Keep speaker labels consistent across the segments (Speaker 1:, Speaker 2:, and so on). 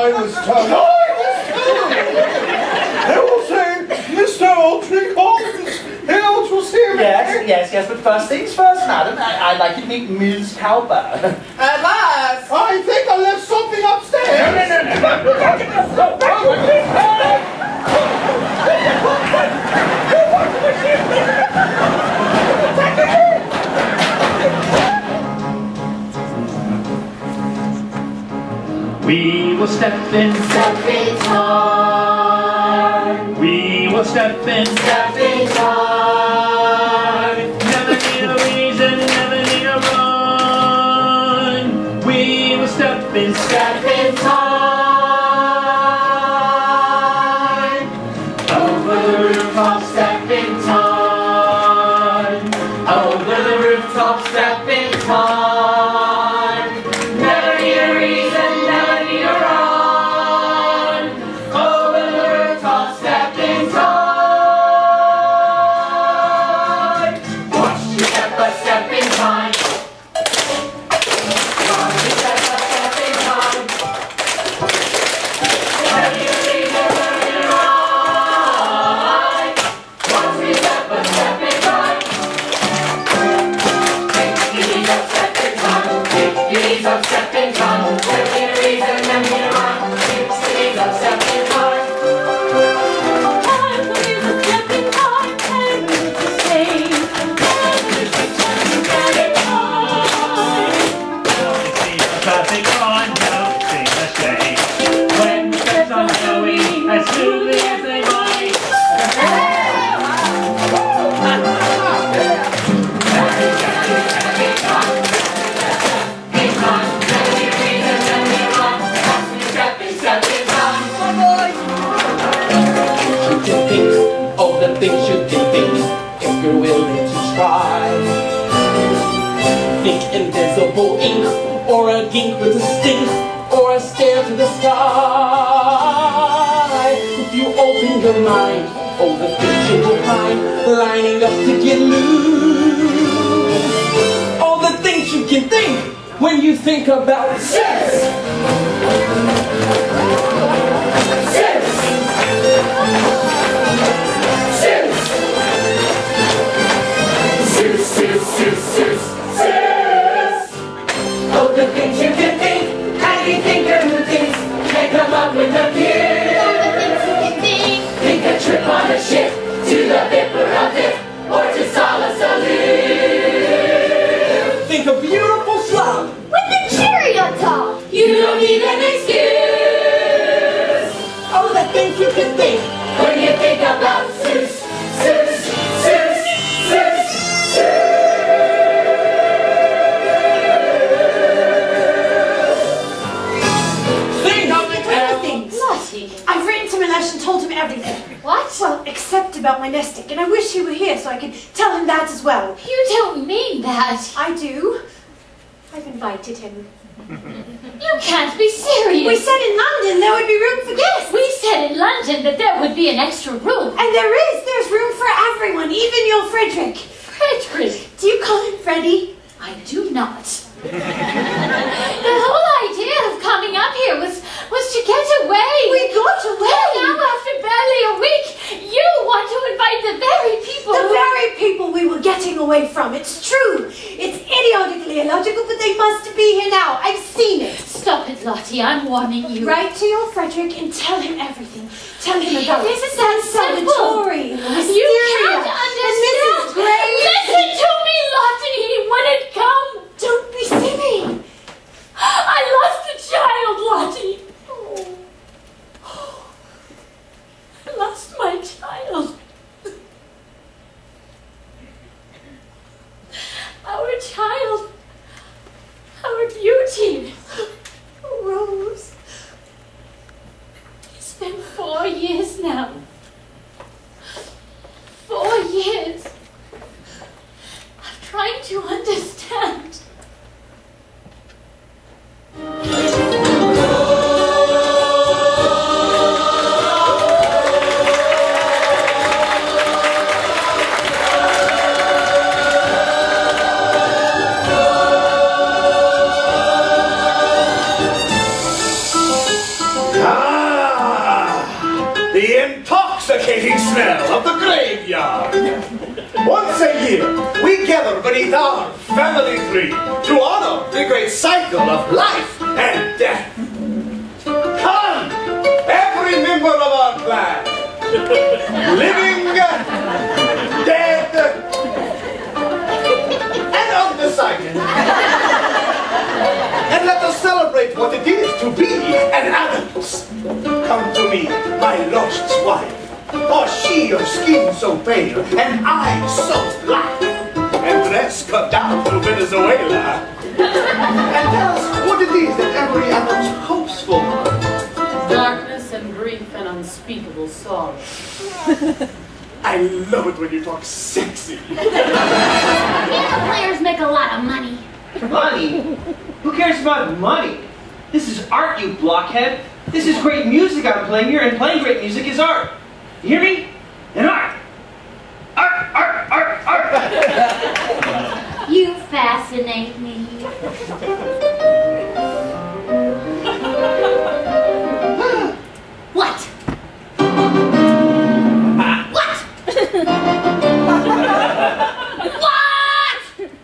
Speaker 1: I was told. They will say, Mr. Ultrich Holmes, Hills will see him.
Speaker 2: Yes, but first things first, madam. I'd like you to meet Ms. Cowper.
Speaker 3: At last!
Speaker 1: I think I left something upstairs.
Speaker 4: We will step in time. We will step in time. Never need a reason, never need a run. We will step in time. Over the rooftop, step in time. Over the rooftop, step in time. Never need a reason, never need a run. Over the rooftop, step in time. Watch you step by step in time. Watch you step by step in time. Never need a reason, never need a run. Watch me step by step in time. Take your knees up, step in time. Take your knees up, step in time. Never need a reason, never need a run. Take your knees up, step in time.
Speaker 5: I believe a step in time, and it's the same. It's a step in time.
Speaker 4: Don't see a perfect rhyme, don't sing a shame. When the steps are going as smoothly as they might.
Speaker 3: You can think all the things you can think if you're willing to try. Think invisible ink, or a gink with a stink, or a stare to the sky. If you open your mind, all the things you will find lining up to get loose. All the things you can think when you think about sex.
Speaker 4: Oh, the things you can think, and you think of the things that come up with a fear.
Speaker 5: All the things you can think.
Speaker 4: Think a trip on a ship to the Vipper of it, or to Solace Salute.
Speaker 3: Think a beautiful slum
Speaker 5: With the cherry on top.
Speaker 4: You don't need an excuse.
Speaker 3: all the things you can think.
Speaker 4: When you think about Zeus, Zeus, Zeus, Zeus, Zeus.
Speaker 3: Think of it
Speaker 6: Things.
Speaker 5: Lottie.
Speaker 6: I've written to Milesh and told him everything.
Speaker 5: What?
Speaker 6: Well, except about my nesting, and I wish he were here so I could tell him that as well.
Speaker 5: You don't mean that.
Speaker 6: I do. I've invited him.
Speaker 5: You can't be serious.
Speaker 6: We said in London there would be room for guests.
Speaker 5: We said in London that there would be an extra room.
Speaker 6: And there is. There's room for everyone, even your Frederick.
Speaker 5: Frederick.
Speaker 6: Do you call him Freddie?
Speaker 5: I do not. The whole idea of coming up here was to get away.
Speaker 6: We got away.
Speaker 5: And now, after barely a week, you want to invite the very people.
Speaker 6: The very people we were getting away from. It's true. It's idiotically illogical, but they must be here now. I've seen it.
Speaker 5: Stop it, Lottie. I'm warning you.
Speaker 6: Write to your Frederick and tell him everything. Tell him about
Speaker 5: This is
Speaker 6: San
Speaker 5: simple.
Speaker 6: Salvatore and
Speaker 5: You
Speaker 6: Wisteria
Speaker 5: can't
Speaker 6: and
Speaker 5: understand.
Speaker 6: Mrs. Gray.
Speaker 5: Listen to me, Lottie. When it comes,
Speaker 6: Don't be silly.
Speaker 5: I lost a child, Lottie. I lost my child. Our child. Our beauty.
Speaker 6: Rose.
Speaker 5: It's been 4 years now. 4 years. I'm trying to understand.
Speaker 1: intoxicating smell of the graveyard. Once a year, we gather beneath our family tree to honor the great cycle of life and death. Come, every member of our clan, living, dead, and undecided. And let us celebrate what it is to be an adult. Come to me, my lost wife, for she of skin so pale, and eyes so black, and dress cut down to Venezuela. And tell us what it is that every adult hopes for.
Speaker 5: Darkness and grief and unspeakable sorrow.
Speaker 1: I love it when you talk sexy.
Speaker 7: Piano players make a lot of money.
Speaker 3: Money? Who cares about money? This is art, you blockhead. This is great music I'm playing here, and playing great music is art. You hear me? And art. Art, art, art, art.
Speaker 7: You fascinate me. What? What? What?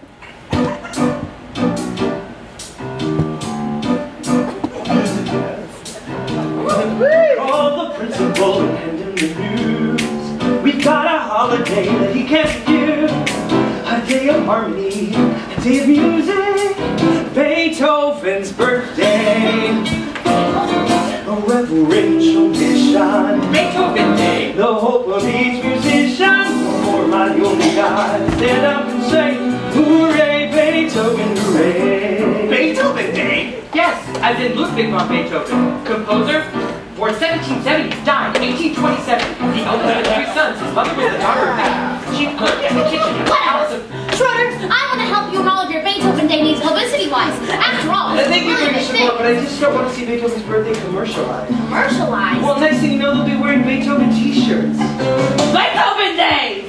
Speaker 3: Call the principal and hand him the news. We've got a holiday that he can't refuse. A day of harmony, a day of music. Beethoven's birthday. A reverential mission. Beethoven Day. The hope of each musician. For my only God, stand up and say, hooray, Beethoven, hooray.
Speaker 4: Beethoven Day?
Speaker 8: Yes, as in Ludwig von Beethoven, composer, born 1770, died 1827. The eldest of three sons, his mother was the daughter of that. She cooked in the kitchen in the palace of...
Speaker 7: Schroeder, I want to help you in all of your Beethoven Day needs publicity-wise. After all, it's
Speaker 3: Thank you,
Speaker 7: really
Speaker 3: Baby
Speaker 7: big thing.
Speaker 3: Siobhan, but I just don't want to see Beethoven's birthday commercialized.
Speaker 7: Commercialized?
Speaker 3: Well, next thing you know, they'll be wearing Beethoven t-shirts.
Speaker 8: Beethoven Day!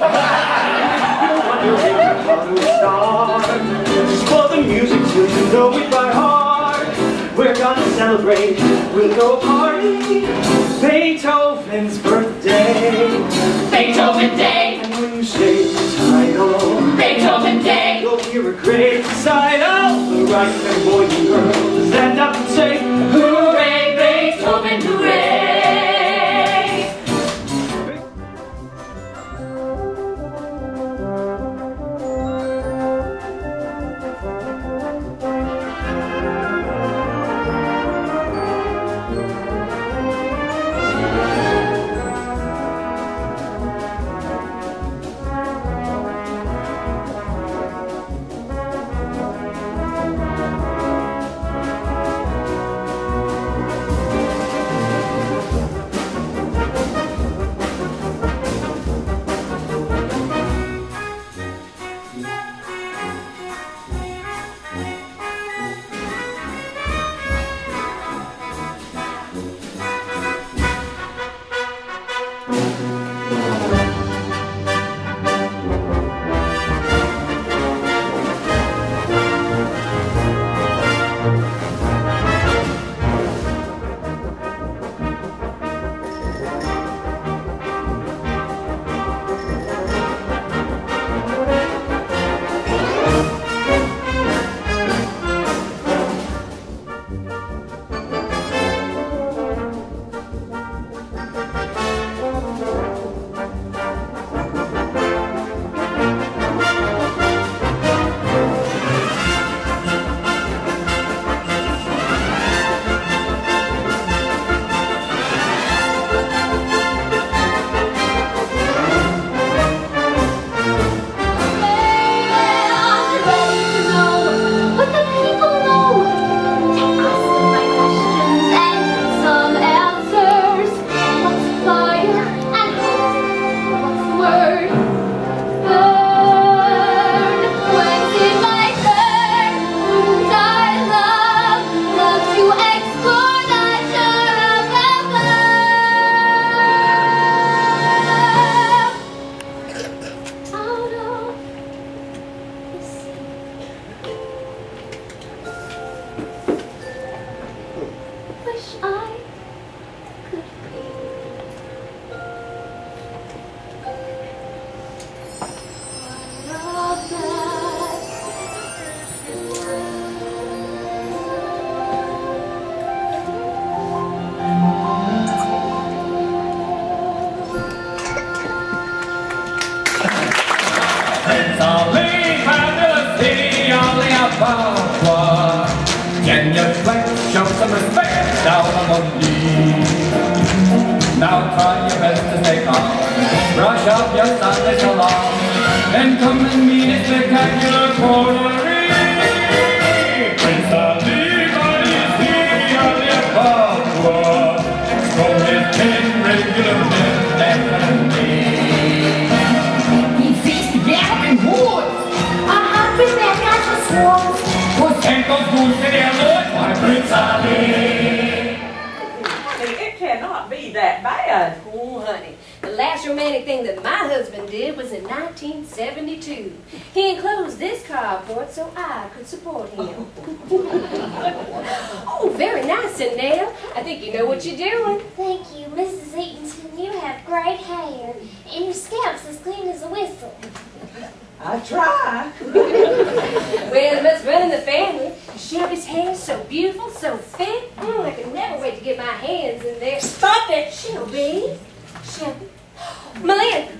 Speaker 3: Just for the music till you know it by heart. We're gonna celebrate, we'll go party. Beethoven's birthday.
Speaker 8: Beethoven Day!
Speaker 3: And when you say the title,
Speaker 8: Beethoven Day!
Speaker 3: you'll hear a great recital. The right and boy and girl stand up and say,
Speaker 8: Hooray, Beethoven, hooray!
Speaker 4: papa. Can you flex, show some respect down on one knee? Now try your best to stay calm. Brush up your Sunday salon, and come and meet a spectacular coterie. Prince Ali, body's here, papa. Stroke his pin, regular men, definitely.
Speaker 7: He sees the galloping woods. Bring back natural swarms.
Speaker 4: Who's take those goose to their lord? My Prince Ali.
Speaker 9: Honey, it cannot be that bad.
Speaker 6: Oh, honey, the last romantic thing that my husband did was in 1972. He enclosed this carport so I could support him. Oh, very nice, Annette. I think you know what you're doing.
Speaker 7: Thank you, Mrs. Eatonton. You have great hair, and your scalp's as clean as a whistle.
Speaker 9: I try.
Speaker 6: Well, it must run in the family. Shelby's hair's so beautiful, so thick. I can never wait to get my hands in there.
Speaker 9: Stop it.
Speaker 6: Shelby. Malin.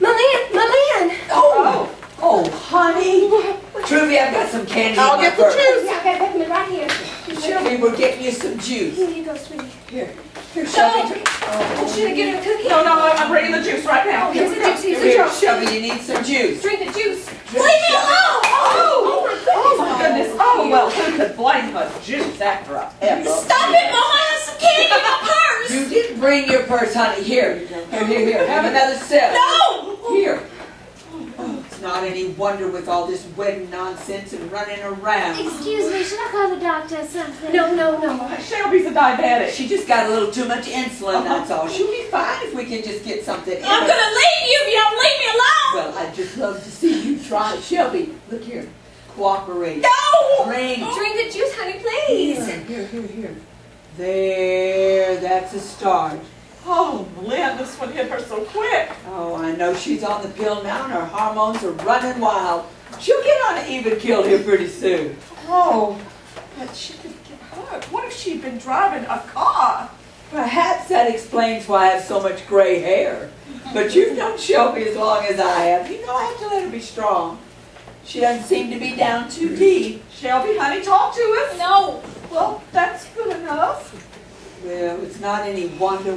Speaker 9: Oh, honey. Trudy, I've got some candy.
Speaker 2: I'll get the juice.
Speaker 6: Yeah, I got peppermint right here.
Speaker 9: Shelby, we're getting you some juice.
Speaker 6: Here you go, sweetie.
Speaker 9: Here, Shelby.
Speaker 6: Should I get her a cookie?
Speaker 9: No, I'm bringing the juice right now.
Speaker 6: Oh, here's the juice.
Speaker 9: Here, Shelby, you need some juice.
Speaker 6: Drink the juice.
Speaker 9: Leave me alone! Oh, my goodness. Oh, well, who could blame a juice after a ever?
Speaker 6: Stop it, Mama! I have some candy in my purse!
Speaker 9: You didn't bring your purse, honey. Here. Have another sip.
Speaker 6: No!
Speaker 9: Here. Oh, it's not any wonder with all this wedding nonsense and running around.
Speaker 7: Excuse me, should I call the doctor or something?
Speaker 6: No.
Speaker 9: Shelby's a diabetic. She just got a little too much insulin, that's all. She'll be fine if we can just get something in
Speaker 6: I'm
Speaker 9: her.
Speaker 6: gonna leave you if you don't leave me alone!
Speaker 9: Well, I'd just love to see you try. Shelby, look here. Cooperate.
Speaker 6: No!
Speaker 9: Drink.
Speaker 6: Drink the juice, honey, please.
Speaker 9: Here. There, that's a start.
Speaker 10: Oh, Lynn, this one hit her so quick.
Speaker 9: Oh, I know she's on the pill now and her hormones are running wild. She'll get on an even kill here pretty soon.
Speaker 10: Oh, but she could get hurt. What if she'd been driving a car?
Speaker 9: Perhaps that explains why I have so much gray hair. But you've known Shelby as long as I have. You know I have to let her be strong. She doesn't seem to be down too deep.
Speaker 10: Shelby, honey, talk to us.
Speaker 6: No.
Speaker 10: Well, that's good enough.
Speaker 9: Well, it's not any wonder.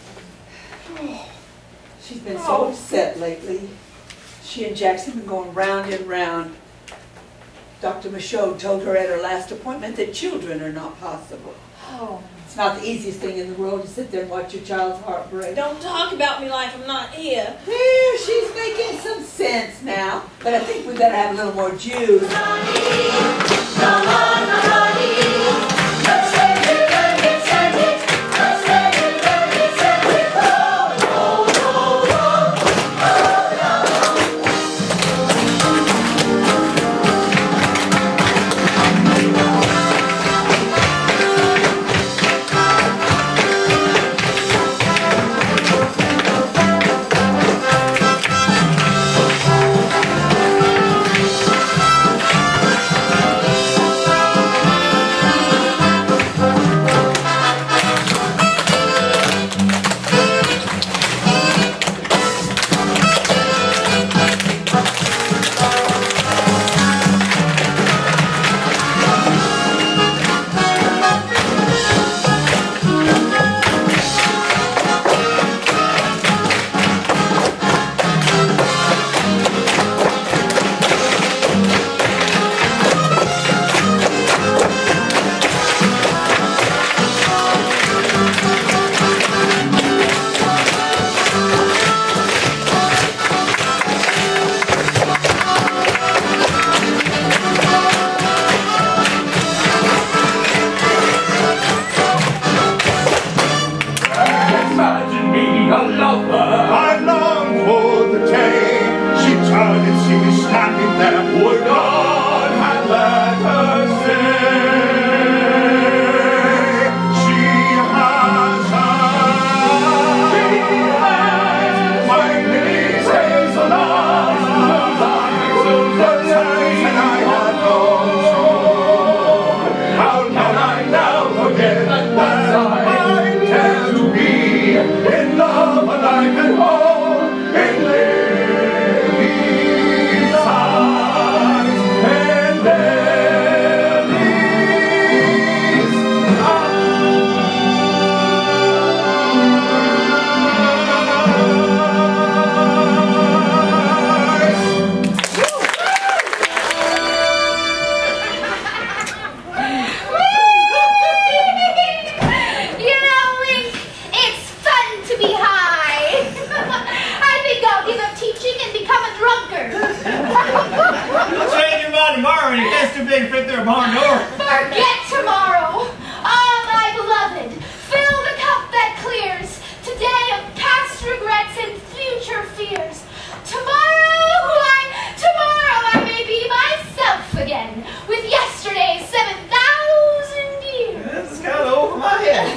Speaker 9: She's been so upset lately. She and Jackson have been going round and round. Dr. Michaud told her at her last appointment that children are not possible.
Speaker 6: Oh.
Speaker 9: It's not the easiest thing in the world to sit there and watch your child's heart break.
Speaker 6: Don't talk about me like I'm not here.
Speaker 9: Well, she's making some sense now, but I think we better have a little more juice.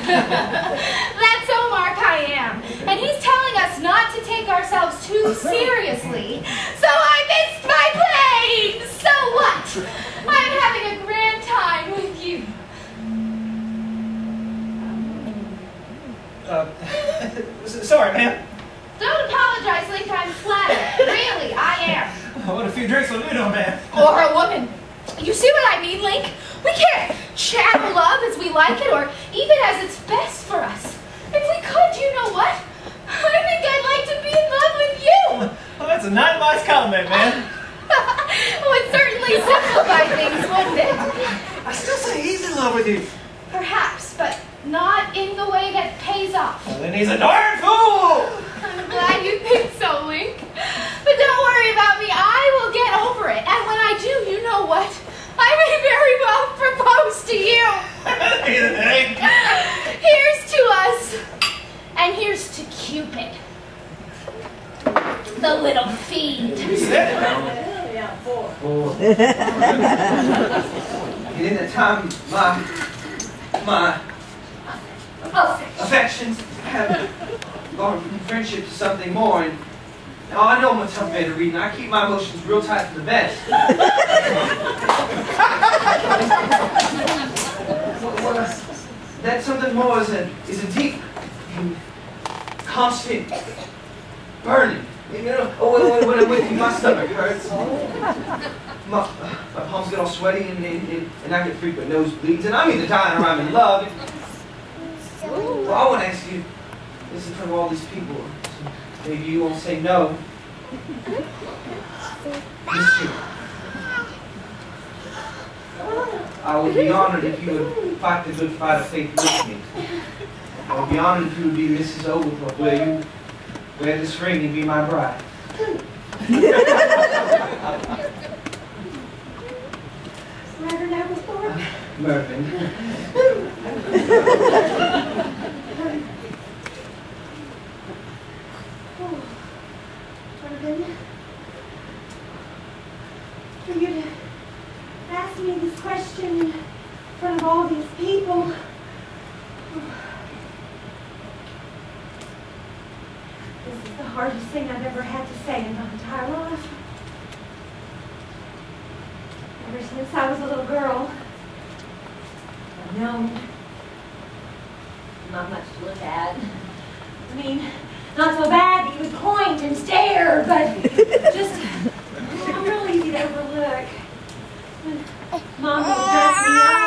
Speaker 11: That's Omar Khayyam, and he's telling us not to take ourselves too seriously. So I missed my plane! So what? I'm having a grand time with you.
Speaker 3: Sorry, ma'am.
Speaker 11: Don't apologize, Link. I'm flattered. Really, I am.
Speaker 3: What a few drinks will do to a man.
Speaker 11: Or a woman. You see what I mean, Link? We can't channel love as we like it, or even as it's best for us. If we could, you know what? I think I'd like to be in love with you.
Speaker 3: Well, that's a nice compliment, man.
Speaker 11: Would certainly simplify things, wouldn't it?
Speaker 3: I still say he's in love with you.
Speaker 11: Perhaps, but not in the way that pays off.
Speaker 3: Well, then he's a darn fool!
Speaker 11: I'm glad you think so, Link. But don't worry about me. I will get over it. And when I do, you know what? I may very well propose to you. Here's to us. And here's to Cupid. The little fiend.
Speaker 3: And in the time, my affections have gone from friendship to something more, and now I know I'm a tough man to read, and I keep my emotions real tight to the vest. That something more is a deep and constant burning. You know, when I'm with you, my stomach hurts. My palms get all sweaty, and I get frequent nosebleeds, and I'm either dying or I'm in love. Well, I want to ask you, this in front of all these people, so maybe you won't say no. Miss you. I would be honored if you would fight the good fight of faith with me. I would be honored if you would be Mrs. Oglethorpe, where you wear this ring and be my bride.
Speaker 5: Reverend Oglethorpe?
Speaker 3: Mervyn.
Speaker 5: Mervyn? For you to ask me this question in front of all these people. This is the hardest thing I've ever had to say in my entire life. Ever since I was a little girl, I've known not much to look at. I mean, not so bad that you would point and stare, but just real easy to overlook. When Mom would dress me up,